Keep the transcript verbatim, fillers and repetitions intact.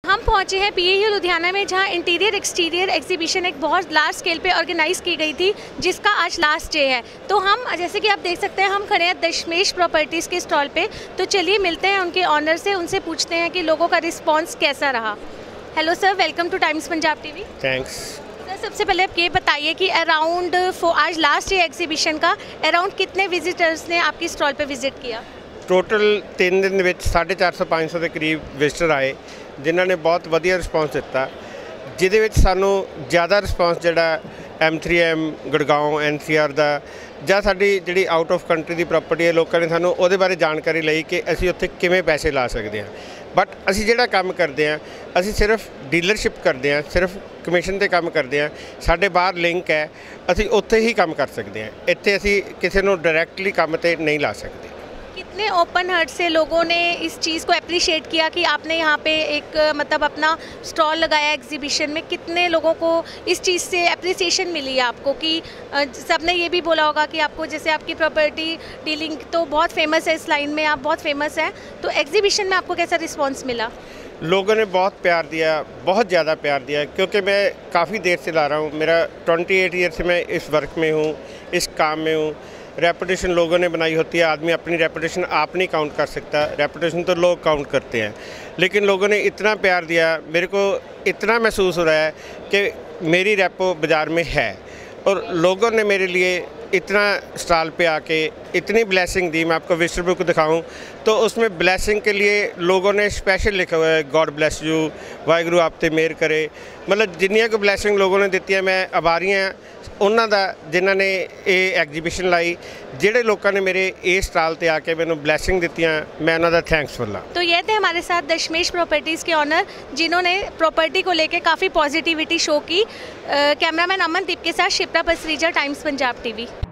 हम पहुंचे हैं पीएयू लुधियाना में, जहां इंटीरियर एक्सटीरियर एग्जीबिशन एक बहुत लार्ज स्केल पे ऑर्गेनाइज की गई थी, जिसका आज लास्ट डे है। तो हम, जैसे कि आप देख सकते हैं, हम खड़े हैं दशमेश प्रॉपर्टीज़ के स्टॉल पे। तो चलिए मिलते हैं उनके ऑनर से, उनसे पूछते हैं कि लोगों का रिस्पॉन्स कैसा रहा। Hello sir, welcome to Times Punjab TV. Thanks sir, सबसे पहले आप ये बताइए कि अराउंड आज लास्ट डे एग्जीबिशन का अराउंड कितने विजिटर्स ने आपकी स्टॉल पे विजिट किया? टोटल तीन दिन ਵਿੱਚ साढ़े चार सौ पाँच सौ ਦੇ ਕਰੀਬ ਵਿਜ਼ਟਰ ਆਏ, ਜਿਨ੍ਹਾਂ ਨੇ ਬਹੁਤ ਵਧੀਆ ਰਿਸਪੌਂਸ ਦਿੱਤਾ, ਜਿਹਦੇ ਵਿੱਚ ਸਾਨੂੰ ਜ਼ਿਆਦਾ ਰਿਸਪੌਂਸ ਜਿਹੜਾ M three M Gurgaon N C R ਦਾ ਜਾਂ ਸਾਡੀ ਜਿਹੜੀ ਆਊਟ ਆਫ ਕੰਟਰੀ ਦੀ ਪ੍ਰਾਪਰਟੀ ਹੈ, ਲੋਕਾਂ ਨੇ ਸਾਨੂੰ ਉਹਦੇ ਬਾਰੇ ਜਾਣਕਾਰੀ ਲਈ ਕਿ ਅਸੀਂ ਉੱਥੇ ਕਿਵੇਂ ਪੈਸੇ ਲਾ ਸਕਦੇ ਹਾਂ। ਬਟ ਅਸੀਂ ਜਿਹੜਾ ਕੰਮ ਕਰਦੇ ਹਾਂ, ਅਸੀਂ ਸਿਰਫ ਡੀਲਰਸ਼ਿਪ ਕਰਦੇ ਹਾਂ, ਸਿਰਫ ਕਮਿਸ਼ਨ 'ਤੇ ਕੰਮ ਕਰਦੇ ਹਾਂ। ਸਾਡੇ ਬਾਹਰ ਲਿੰਕ ਹੈ, ਅਸੀਂ ਉੱਥੇ ही ਕੰਮ ਕਰ ਸਕਦੇ ਹਾਂ। ਇੱਥੇ ਅਸੀਂ ਕਿਸੇ ਨੂੰ ਡਾਇਰੈਕਟਲੀ ਕੰਮ 'ਤੇ नहीं ला सकते। कितने ओपन हार्ट से लोगों ने इस चीज़ को अप्रिशिएट किया कि आपने यहाँ पे एक मतलब अपना स्टॉल लगाया एग्जीबिशन में? कितने लोगों को इस चीज़ से अप्रिसिएशन मिली है आपको कि सबने ये भी बोला होगा कि आपको, जैसे आपकी प्रॉपर्टी डीलिंग तो बहुत फेमस है, इस लाइन में आप बहुत फेमस हैं, तो एग्जीबिशन में आपको कैसा रिस्पॉन्स मिला? लोगों ने बहुत प्यार दिया, बहुत ज़्यादा प्यार दिया, क्योंकि मैं काफ़ी देर से ला रहा हूँ। मेरा अट्ठाईस ईयर से मैं इस वर्क में हूँ, इस काम में हूँ। रेपुटेशन लोगों ने बनाई होती है, आदमी अपनी रेपुटेशन आप नहीं काउंट कर सकता, रेपुटेशन तो लोग काउंट करते हैं। लेकिन लोगों ने इतना प्यार दिया, मेरे को इतना महसूस हो रहा है कि मेरी रेपो बाज़ार में है, और लोगों ने मेरे लिए इतना स्टॉल पे आके इतनी ब्लेसिंग दी। मैं आपको विजिटर बुक दिखाऊं तो उसमें ब्लेसिंग के लिए लोगों ने स्पेशल लिखा हुआ है, गॉड ब्लेस यू, वाहिगुरू आप ते मेहर करे। मतलब जिन्नियां को ब्लेसिंग लोगों ने दी है, मैं आभारी हाँ ਉਹਨਾਂ ਦਾ ਜਿਨ੍ਹਾਂ ਨੇ ਇਹ ਐਗਜੀਬਿਸ਼ਨ ਲਾਈ, ਜਿਹੜੇ ਲੋਕਾਂ ने मेरे ਇਹ स्टॉल पे आके मैंने ब्लैसिंग ਦਿੱਤੀਆਂ, मैं ਉਹਨਾਂ ਦਾ थैंक्सफुल हाँ। तो ये थे हमारे साथ दशमेश प्रॉपर्टीज़ के ऑनर, जिन्होंने प्रॉपर्टी को लेके काफ़ी पॉजिटिविटी शो की। कैमरामैन अमनदीप के साथ शिप्रा पसरीजा, टाइम्स पंजाब टीवी।